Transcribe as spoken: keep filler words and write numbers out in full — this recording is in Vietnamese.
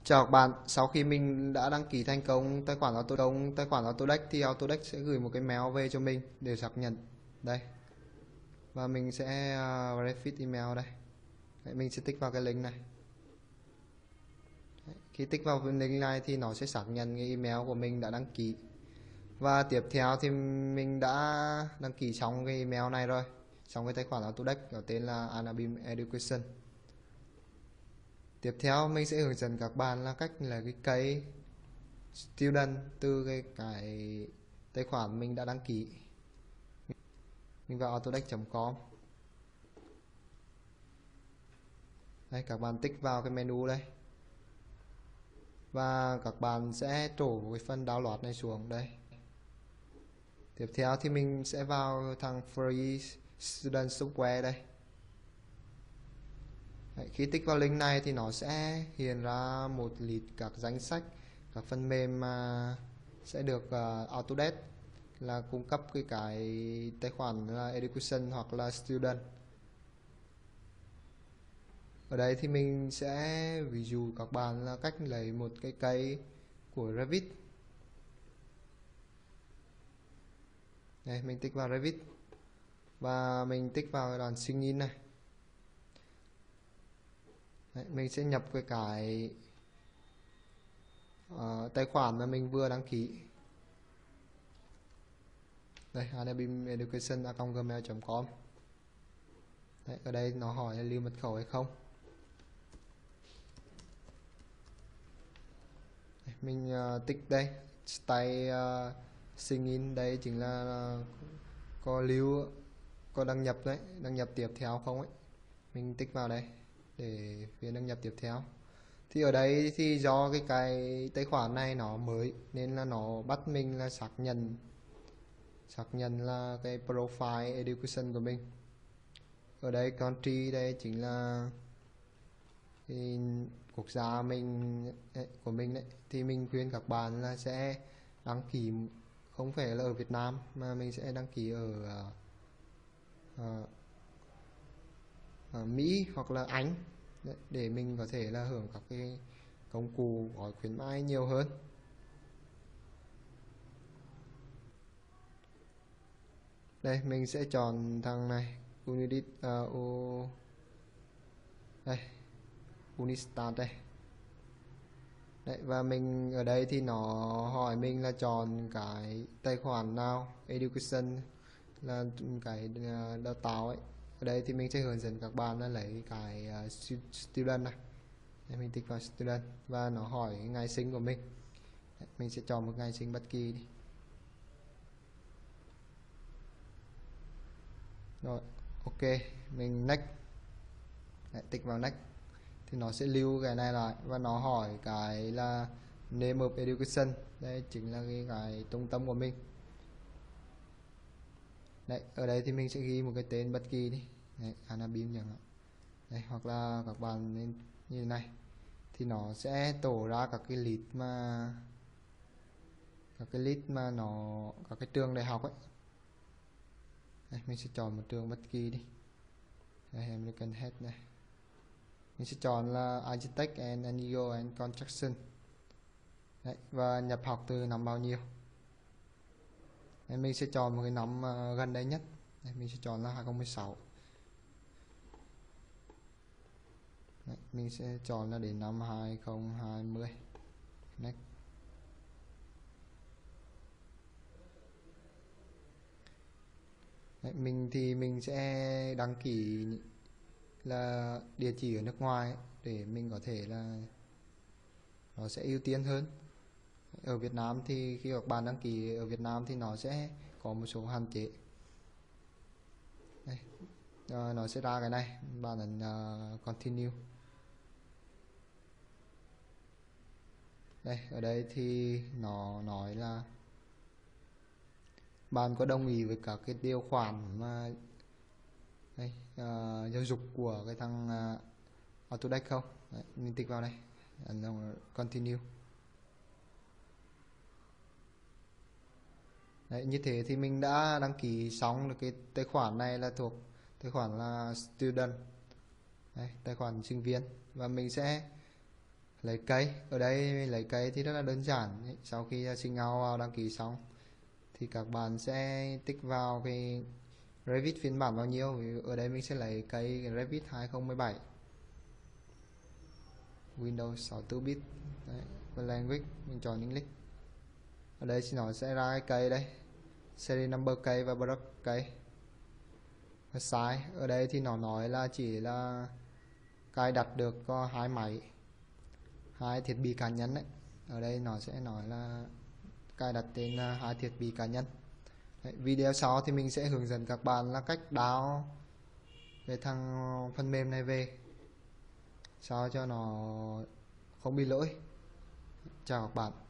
Chào các bạn, sau khi mình đã đăng ký thành công tài khoản auto công tài khoản Autodesk thì Autodesk sẽ gửi một cái mail về cho mình để xác nhận đây, và mình sẽ uh, verify email đây. Đấy, mình sẽ tích vào cái link này. Đấy, khi tích vào cái link này thì nó sẽ xác nhận cái email của mình đã đăng ký, và tiếp theo thì mình đã đăng ký xong cái email này rồi, xong cái tài khoản Autodesk có tên là Anabim Education. Tiếp theo mình sẽ hướng dẫn các bạn là cách là cái cây student từ cái, cái tài khoản mình đã đăng ký. Mình vào autodesk chấm com. Đây, các bạn tích vào cái menu đây, và các bạn sẽ trổ cái phần download này xuống đây. Tiếp theo thì mình sẽ vào thằng free student software đây. Đấy, khi tích vào link này thì nó sẽ hiện ra một list các danh sách các phần mềm mà sẽ được uh, Autodesk là cung cấp cái cái tài khoản là Education hoặc là Student. Ở đây thì mình sẽ ví dụ các bạn là cách lấy một cái cây của Revit. Đây, mình tích vào Revit và mình tích vào đoạn sign in này. Đấy, mình sẽ nhập cái cái uh, tài khoản mà mình vừa đăng ký. Đây, anabim education a còng gmail chấm com. Đấy, ở đây nó hỏi là lưu mật khẩu hay không. Đây, mình uh, tích đây style uh, sign in, đây chính là uh, có lưu có đăng nhập đấy, đăng nhập tiếp theo không ấy. Mình tích vào đây để phiên đăng nhập tiếp theo. Thì ở đây thì do cái cái tài khoản này nó mới nên là nó bắt mình là xác nhận xác nhận là cái profile education của mình. Ở đây country đây chính là cái quốc gia mình của mình đấy, thì mình khuyên các bạn là sẽ đăng ký không phải là ở Việt Nam mà mình sẽ đăng ký ở uh, uh, Mỹ hoặc là Anh đấy, để mình có thể là hưởng các cái công cụ gói khuyến mãi nhiều hơn. Đây, mình sẽ chọn thằng này Unidit uh, U... đây Unistat đây. Đấy, và mình ở đây thì nó hỏi mình là chọn cái tài khoản nào, Education là cái uh, đào tạo ấy. Ở đây thì mình sẽ hướng dẫn các bạn là lấy cái uh, student này. Đây, mình tích vào student và nó hỏi ngày sinh của mình. Đấy, mình sẽ chọn một ngày sinh bất kỳ đi. Rồi, ok, mình next. Đấy, tích vào next thì nó sẽ lưu cái này lại và nó hỏi cái là name of education, đây chính là cái, cái trung tâm của mình. Đấy, ở đây thì mình sẽ ghi một cái tên bất kỳ đi. Đấy, Anabim chẳng hạn. Đây, hoặc là các bạn nên như thế này thì nó sẽ tổ ra các cái list mà các cái list mà nó các cái trường đại học ấy. Đây, mình sẽ chọn một trường bất kỳ đi. Đây, American Head này. Mình sẽ chọn là Architect and Engineering and Construction. Đấy, và nhập học từ năm bao nhiêu. Đấy, mình sẽ chọn một cái năm uh, gần đây nhất. Đấy, mình sẽ chọn là hai không một sáu. Đấy, mình sẽ chọn là đến năm hai không hai không. Next. Đấy, mình thì mình sẽ đăng ký là địa chỉ ở nước ngoài ấy, để mình có thể là nó sẽ ưu tiên hơn. Ở Việt Nam thì khi các bạn đăng ký ở Việt Nam thì nó sẽ có một số hạn chế. Đây, à, nó sẽ ra cái này, bạn ấn uh, continue. Đây, ở đây thì nó nói là bạn có đồng ý với các cái điều khoản mà đây, uh, giáo dục của cái thằng uh, Autodesk không. Đấy, mình tích vào đây, ấn continue. Đấy, như thế thì mình đã đăng ký xong được cái tài khoản này là thuộc tài khoản là student. Đây, tài khoản sinh viên, và mình sẽ lấy cây. Ở đây lấy cây thì rất là đơn giản. Sau khi sinh out vào đăng ký xong thì các bạn sẽ tích vào cái Revit phiên bản bao nhiêu. Vì ở đây mình sẽ lấy cây Revit hai không một bảy, Windows sáu mươi tư bit. Đấy, và language mình chọn English. Ở đây thì nó sẽ ra cái cây đây, series number cây và product cây. Và size ở đây thì nó nói là chỉ là cài đặt được có hai máy, hai thiết bị cá nhân đấy. Ở đây nó sẽ nói là cài đặt trên hai thiết bị cá nhân. Đấy, video sau thì mình sẽ hướng dẫn các bạn là cách download cái thằng phần mềm này về sao cho nó không bị lỗi. Chào các bạn.